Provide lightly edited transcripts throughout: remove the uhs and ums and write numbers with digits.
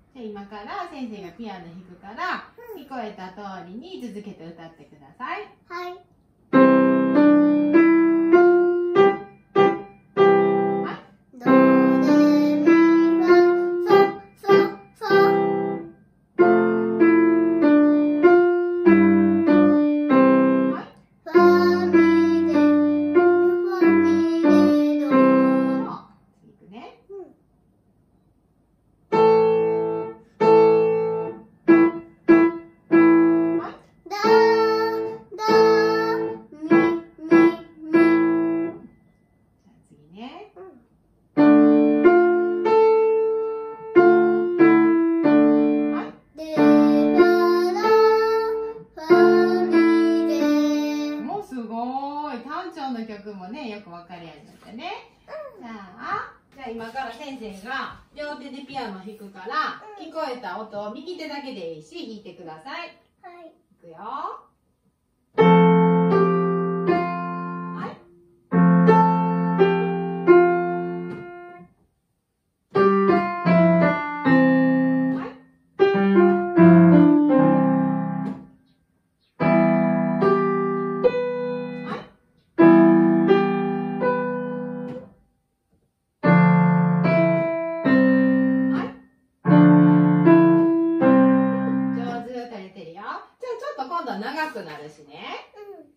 じゃあ今から先生がピアノ弾くから、聞こえた通りに続けて歌ってください。 はい。ドレミファソソソ。ファミレファミレド。 次いくね。 ダダミミミ。 次ね。 レバラファミレ。 もうすごい。単調の曲もね、よくわかりやすかったね。じゃあ今から先生が両手でピアノ弾くから、聞こえた音を右手だけでいいし弾いてください。 はい。 いくよ。今度は長くなるしね。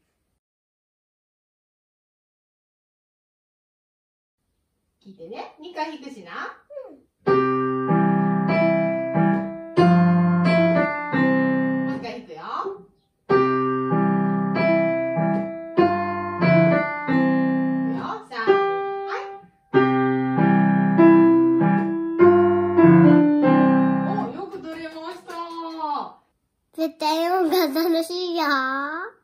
聞いてね。2回弾くしな。もう1回弾くよ。よく取れました。 絶対音が楽しいよ。